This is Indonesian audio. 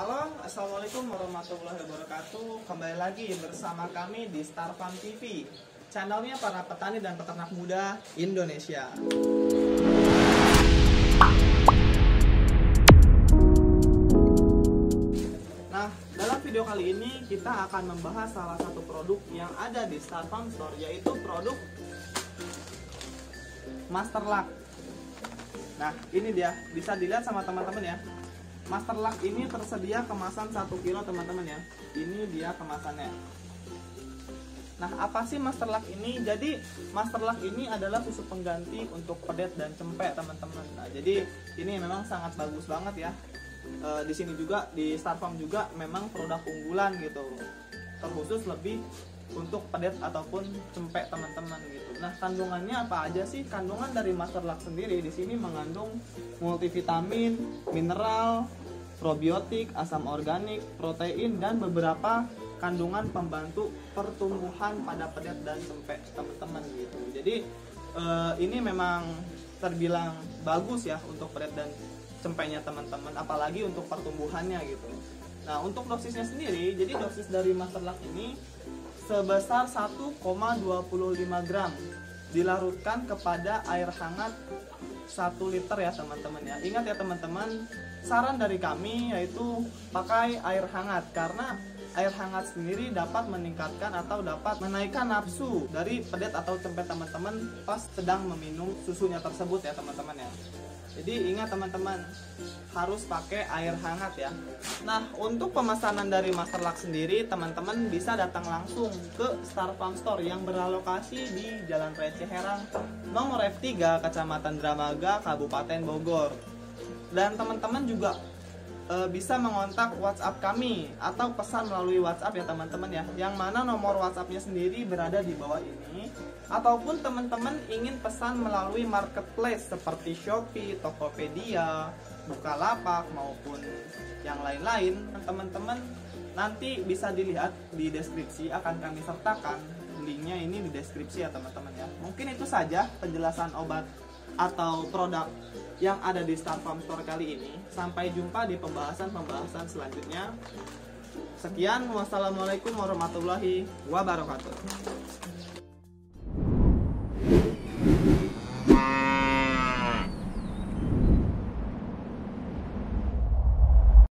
Halo, assalamualaikum warahmatullahi wabarakatuh. Kembali lagi bersama kami di Star Farm TV, channelnya para petani dan peternak muda Indonesia. Nah, dalam video kali ini kita akan membahas salah satu produk yang ada di Star Farm Store, yaitu produk Masterluck. Nah, ini dia, bisa dilihat sama teman-teman ya. Masterluck ini tersedia kemasan 1 kilo teman-teman ya. Ini dia kemasannya. Nah, apa sih Masterluck ini? Jadi Masterluck ini adalah susu pengganti untuk pedet dan cempek teman-teman. Nah, jadi ini memang sangat bagus banget ya. Di sini juga di Star Farm juga memang produk unggulan gitu. Terkhusus lebih untuk pedet ataupun cempek teman-teman gitu. Nah, kandungannya apa aja sih? Kandungan dari Masterluck sendiri di sini mengandung multivitamin, mineral, probiotik, asam organik, protein, dan beberapa kandungan pembantu pertumbuhan pada pedet dan cempek teman-teman gitu. Jadi ini memang terbilang bagus ya untuk pedet dan cempeknya teman-teman, apalagi untuk pertumbuhannya gitu. Nah, untuk dosisnya sendiri, jadi dosis dari Masterluck ini sebesar 1,25 gram dilarutkan kepada air hangat 1 liter ya teman-teman ya. Ingat ya teman-teman, saran dari kami yaitu pakai air hangat, karena air hangat sendiri dapat meningkatkan atau dapat menaikkan nafsu dari pedet atau cempek teman-teman pas sedang meminum susunya tersebut ya teman-teman ya. Jadi ingat teman-teman, harus pakai air hangat ya. Nah, untuk pemesanan dari Masterluck sendiri, teman-teman bisa datang langsung ke Star Farm Store yang berlokasi di Jalan Raya Ciherang, nomor F3, Kecamatan Dramaga, Kabupaten Bogor. Dan teman-teman juga bisa mengontak WhatsApp kami atau pesan melalui WhatsApp ya teman-teman ya, yang mana nomor WhatsAppnya sendiri berada di bawah ini. Ataupun teman-teman ingin pesan melalui marketplace seperti Shopee, Tokopedia, Bukalapak maupun yang lain-lain, teman-teman nanti bisa dilihat di deskripsi, akan kami sertakan linknya ini di deskripsi ya teman-teman ya. Mungkin itu saja penjelasan obat atau produk yang ada di Star Farm Store kali ini. Sampai jumpa di pembahasan-pembahasan selanjutnya. Sekian, wassalamualaikum warahmatullahi wabarakatuh.